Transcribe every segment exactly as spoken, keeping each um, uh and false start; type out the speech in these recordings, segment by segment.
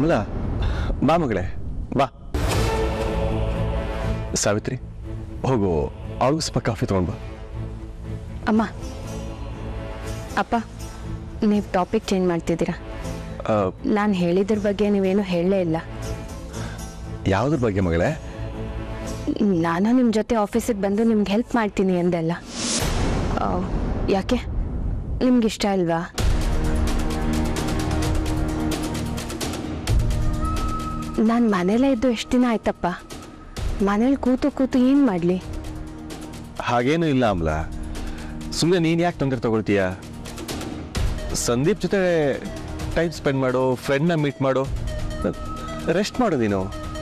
ಅಮಲಾ ಬಾ ಮಗಳೇ ಬಾ. ಸಾವಿತ್ರಿ ಹೋಗು, ಅವಳಿಗೂ ಸ್ವಲ್ಪ ಕಾಫಿ ತಗೊಂಡು ಬಾ. ಅಮ್ಮ ಅಪ್ಪ, ನೀವು ಟಾಪಿಕ್ ಚೇಂಜ್ ಮಾಡ್ತಿದ್ದೀರಾ. ನಾನು ಹೇಳಿದ್ರ ಬಗ್ಗೆ ನೀವೇನು ಹೇಳಲೇ ಇಲ್ಲ. ಯಾವುದ್ರ ಬಗ್ಗೆ ಮಗಳೇ? ನಾನು ನಿಮ್ಮ ಜೊತೆ ಆಫೀಸಿಗೆ ಬಂದು ನಿಮ್ಗೆ ಹೆಲ್ಪ್ ಮಾಡ್ತೀನಿ ಅಂದೆಲ್ಲ. ಯಾಕೆ ನಿಮ್ಗೆ ಇಷ್ಟ ಅಲ್ವಾ? ನಾನು ಮನೇಲೇ ಇದ್ದು ಎಷ್ಟು ದಿನ ಆಯ್ತಪ್ಪ. ಮನೇಲಿ ಕೂತು ಕೂತು ಏನು ಮಾಡಲಿ? ಹಾಗೇನೂ ಇಲ್ಲ ಅಮಲ, ಸುಮ್ಮನೆ ನೀನು ಯಾಕೆ ತೊಂದರೆ ತಗೊಳ್ತೀಯ? ಸಂದೀಪ್ ಜೊತೆ ಟೈಮ್ ಸ್ಪೆಂಡ್ ಮಾಡು, ಫ್ರೆಂಡ್ನ ಮೀಟ್ ಮಾಡು, ರೆಸ್ಟ್ ಮಾಡು. ನೀನು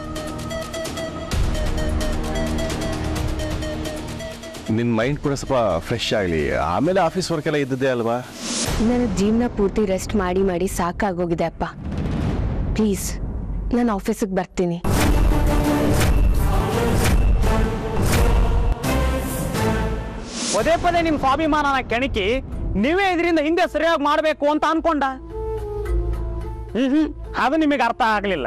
ನಿನ್ನ ಮೈಂಡ್ ಕೂಡ ಸ್ವಲ್ಪ ಫ್ರೆಶ್ ಆಗಲಿ, ಆಮೇಲೆ ಆಫೀಸ್ ವರ್ಕ್ ಎಲ್ಲ ಇದ್ದದ್ದೇ ಅಲ್ವಾ? ನನ್ನ ಜೀವನ ಪೂರ್ತಿ ರೆಸ್ಟ್ ಮಾಡಿ ಮಾಡಿ ಸಾಕಾಗೋಗಿದೆ ಅಪ್ಪ. ಪ್ಲೀಸ್ ನಾನು ಆಫೀಸಿಗೆ ಬರ್ತೀನಿ. ಪದೇ ಪದೇ ನಿಮ್ಮ ಸ್ವಾಭಿಮಾನನ ಕೆಣಕಿ ನೀವೇ ಇದರಿಂದ ಹಿಂದೆ ಸರಿಯಾಗಿ ಮಾಡಬೇಕು ಅಂತ ಅನ್ಕೊಂಡ. ಹ್ಮ್ ಹ್ಮ್ ಅದು ನಿಮಗೆ ಅರ್ಥ ಆಗ್ಲಿಲ್ಲ.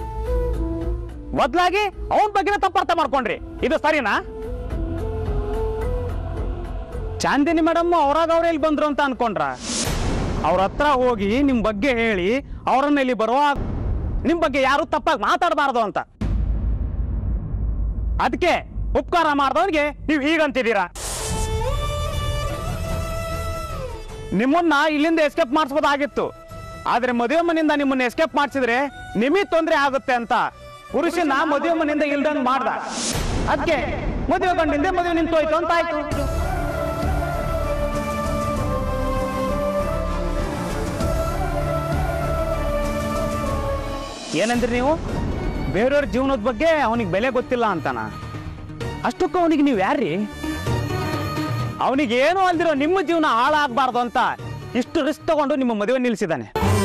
ಬದಲಾಗಿ ಅವನ ಬಗ್ಗೆ ತಪ್ಪು ಅರ್ಥ ಮಾಡ್ಕೊಂಡ್ರಿ. ಇದು ಸರಿನಾ? ಚಾಂದಿನಿ ಮೇಡಮ್ ಅವ್ರಾಗ ಅವ್ರ ಇಲ್ಲಿ ಬಂದ್ರು ಅಂತ ಅನ್ಕೊಂಡ್ರ? ಅವ್ರ ಹತ್ರ ಹೋಗಿ ನಿಮ್ ಬಗ್ಗೆ ಹೇಳಿ ಅವರನ್ನ ಇಲ್ಲಿ ಬರುವ ನಿಮ್ ಬಗ್ಗೆ ಯಾರು ತಪ್ಪಾಗಿ ಮಾತಾಡಬಾರ್ದು ಅಂತ. ಅದಕ್ಕೆ ಉಪಕಾರ ಮಾಡಿದವನಿಗೆ ನೀವು ಹೀಗಂತಿದ್ದೀರಾ. ನಿಮ್ಮನ್ನ ಇಲ್ಲಿಂದ ಎಸ್ಕೇಪ್ ಮಾಡಿಸ್ಬೋದಾಗಿತ್ತು, ಆದ್ರೆ ಮದುವೆ ಮನೆಯಿಂದ ನಿಮ್ಮನ್ನ ಎಸ್ಕೇಪ್ ಮಾಡಿಸಿದ್ರೆ ನಿಮಗೆ ತೊಂದರೆ ಆಗುತ್ತೆ ಅಂತ ಪುರುಷನ ಮದುವೆ ಮನೆಯಿಂದ ಇಲ್ದಂಗ್ ಮಾಡ್ದ. ಅದಕ್ಕೆ ಮದುವೆ ಗಂಡಿಂದ ಮದುವೆ ನಿಂತೋಯ್ತು ಅಂತ ಆಯ್ತು. ಏನಂದ್ರಿ ನೀವು? ಬೇರೆಯವ್ರ ಜೀವನದ ಬಗ್ಗೆ ಅವನಿಗೆ ಬೆಲೆ ಗೊತ್ತಿಲ್ಲ ಅಂತಾನ? ಅಷ್ಟಕ್ಕೂ ಅವನಿಗೆ ನೀವು ಯಾರ್ರಿ? ಅವನಿಗೆ ಏನು ಅಲ್ದಿರೋ ನಿಮ್ಮ ಜೀವನ ಹಾಳಾಗಬಾರ್ದು ಅಂತ ಇಷ್ಟು ರಿಸ್ಕ್ ತಗೊಂಡು ನಿಮ್ಮ ಮದುವೆ ನಿಲ್ಲಿಸಿದಾನೆ.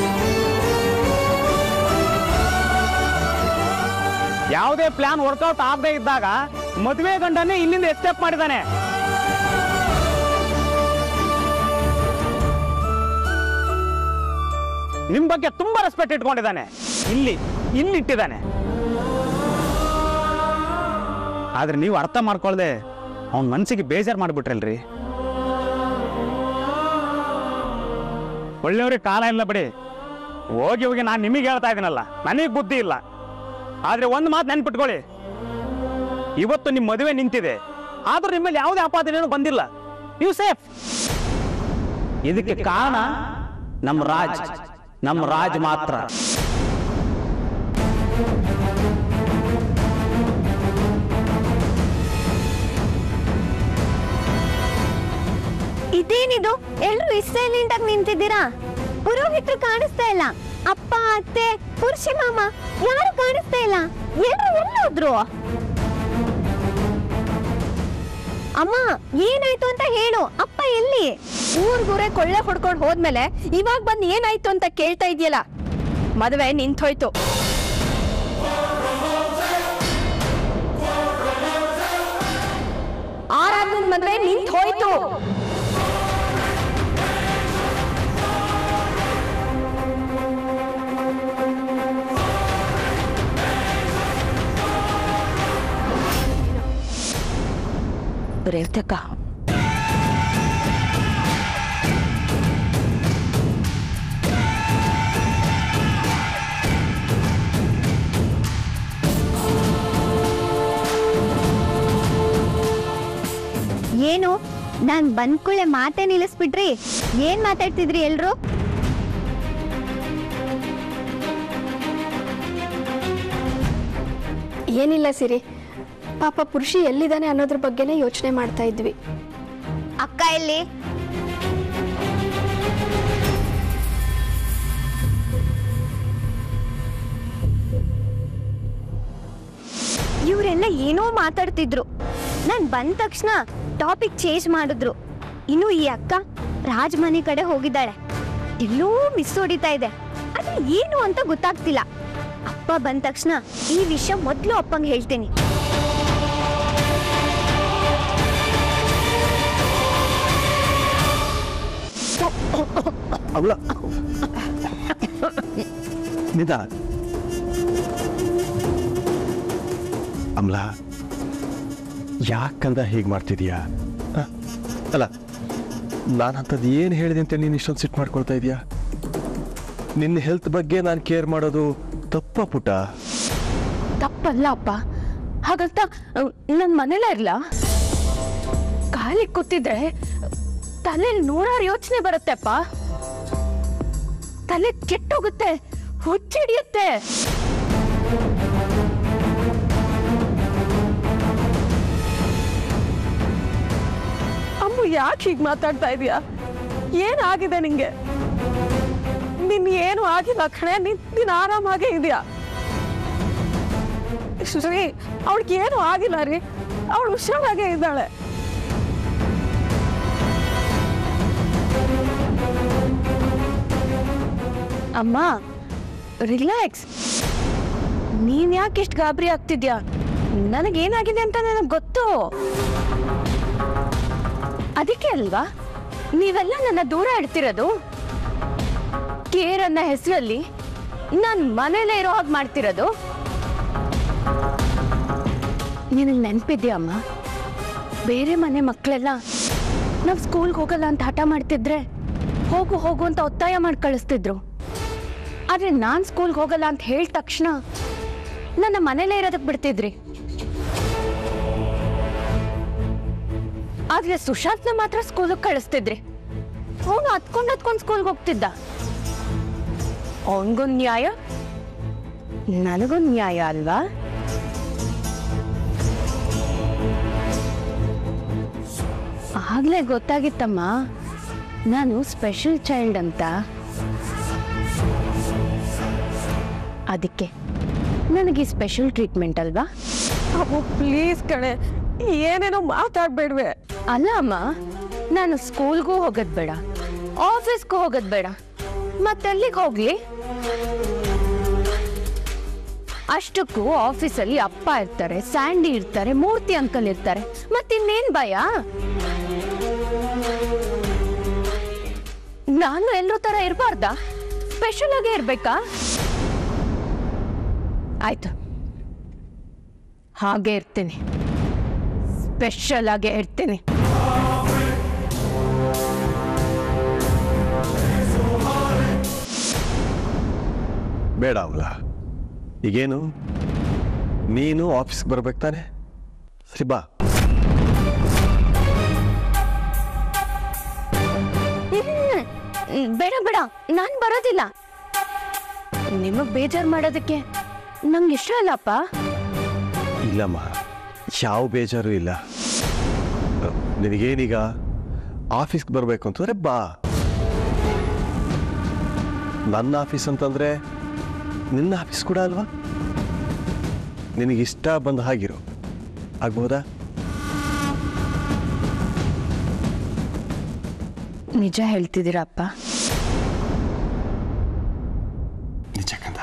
ಯಾವುದೇ ಪ್ಲಾನ್ ವರ್ಕೌಟ್ ಆಗದೆ ಇದ್ದಾಗ ಮದುವೆ ಗಂಡನ್ನೇ ಇಲ್ಲಿಂದ ಎಸ್ಕೇಪ್ ಮಾಡಿದಾನೆ. ನಿಮ್ ಬಗ್ಗೆ ತುಂಬಾ ರೆಸ್ಪೆಕ್ಟ್ ಇಟ್ಕೊಂಡಿದ್ದಾನೆ. ಇಲ್ಲಿ ಇಲ್ಲಿ ಇಟ್ಟಿದ್ದಾನೆ. ಆದ್ರೆ ನೀವು ಅರ್ಥ ಮಾಡ್ಕೊಳ್ದೆ ಅವನ ಮನಸ್ಸಿಗೆ ಬೇಜಾರು ಮಾಡ್ಬಿಟ್ರಲ್ರಿ. ಒಳ್ಳೆಯವ್ರಿಗೆ ಕಾಲ ಇಲ್ಲ ಬಿಡಿ. ಹೋಗಿ ಹೋಗಿ ನಾನು ನಿಮಗೆ ಹೇಳ್ತಾ ಇದ್ದೀನಲ್ಲ, ನನಗೆ ಬುದ್ಧಿ ಇಲ್ಲ. ಆದ್ರೆ ಒಂದು ಮಾತು ನೆನ್ಪಿಟ್ಕೊಳ್ಳಿ, ಇವತ್ತು ನಿಮ್ಮ ಮದುವೆ ನಿಂತಿದೆ, ಆದ್ರೂ ನಿಮ್ಮಲ್ಲಿ ಯಾವುದೇ ಆಪಾದನೆಯೂ ಬಂದಿಲ್ಲ. ನೀವು ಸೇಫ್. ಇದಕ್ಕೆ ಕಾರಣ ನಮ್ಮ ರಾಜ್, ನಮ್ಮ ರಾಜ್ ಮಾತ್ರ. ಇದೇನಿದು? ಎಲ್ರು ಇಷ್ಟ ಸೈಲೆಂಟ್ ಆಗಿ ನಿಂತಿದ್ದೀರಾ? ಪುರೋಹಿತರು ಕಾಣಿಸ್ತಾ ಇಲ್ಲ, ಅಪ್ಪ ಅತ್ತೆ ಪುರುಷ ಮಾಮ ಯಾರು ಕಾಣಿಸ್ತಾ ಇಲ್ಲ. ಎಲ್ರು ಎಲ್ಲೋದ್ರು? ಅಮ್ಮ ಏನಾಯ್ತು ಅಂತ ಹೇಳು. ಅಪ್ಪ ಎಲ್ಲಿ? ಊರ್ಗೂರೇ ಕೊಳ್ಳೆ ಹೊಡ್ಕೊಂಡು ಹೋದ್ಮೇಲೆ ಇವಾಗ ಬಂದು ಏನಾಯ್ತು ಅಂತ ಕೇಳ್ತಾ ಇದೆಯಲ್ಲ. ಮದುವೆ ನಿಂತೋಯ್ತು. ಆರಾಧನ ಮದುವೆ ನಿಂತ ಹೋಯ್ತು. ರೇವತಕ್ಕ, ಏನು ನಾನ್ ಬಂದ್ ಕೂಡಲೇ ಮಾತೇ ನಿಲ್ಲಿಸ್ಬಿಟ್ರಿ? ಏನ್ ಮಾತಾಡ್ತಿದ್ರಿ ಎಲ್ರು? ಏನಿಲ್ಲ ಸಿರಿ, ಪಾಪ ಪುರುಷಿ ಎಲ್ಲಿದ್ದಾನೆ ಅನ್ನೋದ್ರ ಬಗ್ಗೆನೇ ಯೋಚನೆ ಮಾಡ್ತಾ ಇದ್ವಿ. ಅಕ್ಕ ಎಲ್ಲಿ? ಇವರೆಲ್ಲ ಏನೋ ಮಾತಾಡ್ತಿದ್ರು. ನಾನ್ ಬಂದ ತಕ್ಷಣ ಟಾಪಿಕ್ ಚೇಂಜ್ ಮಾಡಿದ್ರು. ಇನ್ನು ಈ ಅಕ್ಕ ರಾಜ್ ಮನೆ ಕಡೆ ಹೋಗಿದ್ದಾಳೆ. ಎಲ್ಲೋ ಮಿಸ್ ಹೊಡಿತಾ ಇದೆ, ಆದ್ರೆ ಏನು ಅಂತ ಗೊತ್ತಾಗ್ತಿಲ್ಲ. ಅಪ್ಪ ಬಂದ ತಕ್ಷಣ ಈ ವಿಷಯ ಮೊದ್ಲು ಅಪ್ಪಂಗೆ ಹೇಳ್ತೀನಿ. ಅವಳ ನಿಧ ಅಮ್ಲ ಯಾಕಂದ ಹೀಗೆ ಮಾಡ್ತಿದೀಯಾ ಆ? ಅಲ್ಲ ನಾನು ಅಂಥದ್ದು ಏನು ಹೇಳಿದೆ ಅಂತ ನೀನು ಇಷ್ಟೊಂದು ಸಿಟ್ಟು ಮಾಡ್ಕೊಳ್ತಾ ಇದೀಯಾ? ನಿನ್ನ ಹೆಲ್ತ್ ಬಗ್ಗೆ ನಾನು ಕೇರ್ ಮಾಡೋದು ತಪ್ಪ ಪುಟ? ತಪ್ಪಲ್ಲ ಅಪ್ಪ. ಹಾಗಂತ ನನ್ನ ಮನೇಲೇ ಇರಲ್ಲ. ಖಾಲಿ ಕೂತಿದ್ರೆ ತಲೆಯಲ್ಲಿ ನೂರಾರು ಯೋಚನೆ ಬರುತ್ತೆ ಅಪ್ಪ. ತಲೆ ಕೆಟ್ಟೋಗುತ್ತೆ, ಹುಚ್ಚಿಡಿಯುತ್ತೆ. ಅಮ್ಮ ಯಾಕೆ ಹೀಗೆ ಮಾತಾಡ್ತಾ ಇದೀಯಾ? ಏನಾಗಿದೆ ನಿಂಗೆ? ನಿನ್ ಏನು ಆಗಿಲ್ಲ ಕಣೆ, ನಿನ್ ನೀನ್ ಆರಾಮಾಗೇ ಇದೆಯಾ? ಶ್ರೀ, ಅವಳಿಗೆ ಏನು ಆಗಿಲ್ಲ ರೀ, ಅವಳು ಹುಷಾರಾಗೇ ಇದ್ದಾಳೆ. ಅಮ್ಮ ರಿಲ್ಯಾಕ್ಸ್. ನೀನ್ ಯಾಕೆ ಇಷ್ಟು ಗಾಬರಿ ಆಗ್ತಿದ್ಯಾ? ನನಗೇನಾಗಿದೆ ಅಂತ ನನಗೆ ಗೊತ್ತು. ಅದಕ್ಕೆ ಅಲ್ವಾ ನೀವೆಲ್ಲ ನನ್ನ ದೂರ ಇಡ್ತಿರೋದು? ಕೇರ್ ಅನ್ನೋ ಹೆಸರಲ್ಲಿ ನಾನು ಮನೇಲೇ ಇರೋ ಹಾಗೆ ಮಾಡ್ತಿರೋದು. ನಿನಗೆ ನೆನಪಿದ್ಯಾ ಅಮ್ಮ? ಬೇರೆ ಮನೆ ಮಕ್ಕಳೆಲ್ಲ ನಾವು ಸ್ಕೂಲ್ಗೆ ಹೋಗಲ್ಲ ಅಂತ ಹಠ ಮಾಡ್ತಿದ್ರೆ ಹೋಗು ಹೋಗು ಅಂತ ಒತ್ತಾಯ ಮಾಡಿ ಕಳಿಸ್ತಿದ್ರು. ಆದ್ರೆ ನಾನು ಸ್ಕೂಲ್ಗೆ ಹೋಗಲ್ಲ ಅಂತ ಹೇಳಿದ ತಕ್ಷಣ ನನ್ನ ಮನೇಲೇ ಇರೋದಕ್ಕೆ ಬಿಡ್ತಿದ್ರಿ. ಆದ್ರೆ ಸುಶಾಂತ್ನ ಮಾತ್ರ ಸ್ಕೂಲಿಗೆ ಕಳಿಸ್ತಿದ್ರಿ. ಅವನು ಹತ್ಕೊಂಡು ಹತ್ಕೊಂಡು ಸ್ಕೂಲ್ಗೆ ಹೋಗ್ತಿದ್ದ. ಅವನಿಗೊಂದು ನ್ಯಾಯ, ನನಗೊಂದು ನ್ಯಾಯ ಅಲ್ವಾ? ಆಗ್ಲೇ ಗೊತ್ತಾಗಿತ್ತಮ್ಮ ನಾನು ಸ್ಪೆಷಲ್ ಚೈಲ್ಡ್ ಅಂತ. ಅದಕ್ಕೆ ನನಗೆ ಸ್ಪೆಷಲ್ ಟ್ರೀಟ್ಮೆಂಟ್ ಅಲ್ವಾ? ಅಮ್ಮ ಪ್ಲೀಸ್ ಕಣೆ, ಏನೇನೋ ಮಾತಾಡ್ಬೇಡ್ವೆ. ಅಲ್ಲ ಅಮ್ಮ, ನಾನು ಸ್ಕೂಲ್ಗೂ ಹೋಗೋದು ಬೇಡ, ಆಫೀಸ್ಗೂ ಹೋಗೋದು ಬೇಡ, ಮತ್ತೆಲ್ಲಿಗೆ ಹೋಗ್ಲಿ? ಅಷ್ಟಕ್ಕೂ ಆಫೀಸಲ್ಲಿ ಅಪ್ಪ ಇರ್ತಾರೆ, ಸ್ಯಾಂಡಿ ಇರ್ತಾರೆ, ಮೂರ್ತಿ ಅಂಕಲ್ ಇರ್ತಾರೆ. ಮತ್ತಿನ್ನೇನ್ ಭಯ? ನಾನು ಎಲ್ಲರೂ ತರ ಇರಬಾರ್ದಾ? ಸ್ಪೆಷಲ್ ಆಗೇ ಇರ್ಬೇಕಾ? ಆಯ್ತು, ಹಾಗೆ ಇರ್ತೀನಿ, ಸ್ಪೆಷಲ್ ಆಗೇ ಇರ್ತೀನಿ. ಬೇಡ ಅವಳ, ಈಗೇನು ನೀನು ಆಫೀಸ್ಗೆ ಬರ್ಬೇಕು ತಾನೆ? ಸರಿ ಬಾ. ಬೇಡ ಬೇಡ, ನಾನ್ ಬರೋದಿಲ್ಲ. ನಿಮಗ್ ಬೇಜಾರು ಮಾಡೋದಕ್ಕೆ ನಂಗೆ ಇಷ್ಟ ಅಲ್ಲಪ್ಪ. ಇಲ್ಲಮ್ಮ, ಯಾವ ಬೇಜಾರು ಇಲ್ಲ. ನಿನಗೇನೀಗ ಆಫೀಸ್ಗೆ ಬರಬೇಕು ಅಂತಂದ್ರೆ ಬಾ. ನನ್ನ ಆಫೀಸ್ ಅಂತಂದ್ರೆ ನಿನ್ನ ಆಫೀಸ್ ಕೂಡ ಅಲ್ವಾ? ನಿನಗಿಷ್ಟ ಬಂದ ಹಾಗಿರೋ ಆಗ್ಬೋದಾ? ನಿಜ ಹೇಳ್ತಿದ್ದೀರಪ್ಪ? ನಿಜ ಕಂದ.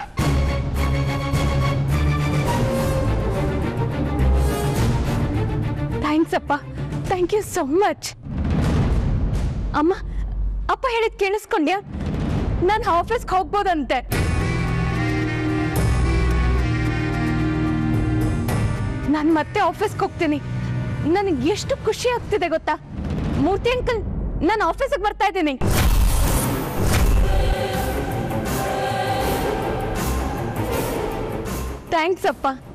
ಥ್ಯಾಂಕ್ಸ್ ಅಪ್ಪ, ಥ್ಯಾಂಕ್ ಯು ಸೋ ಮಚ್. ಅಮ್ಮ, ಅಪ್ಪ ಹೇಳಿದ್ ಕೇಳಿಸ್ಕೊಂಡ್ಯಾ? ನಾನು ಆಫೀಸ್ಗೆ ಹೋಗ್ಬೋದಂತೆ. ನಾನು ಮತ್ತೆ ಆಫೀಸ್ಗೆ ಹೋಗ್ತೀನಿ. ನನಗೆ ಎಷ್ಟು ಖುಷಿ ಆಗ್ತಿದೆ ಗೊತ್ತಾ? ಮೂರ್ತಿ ಅಂಕಲ್, ನಾನು ಆಫೀಸಿಗೆ ಬರ್ತಾ ಇದ್ದೀನಿ. ಥ್ಯಾಂಕ್ಸ್ ಅಪ್ಪ.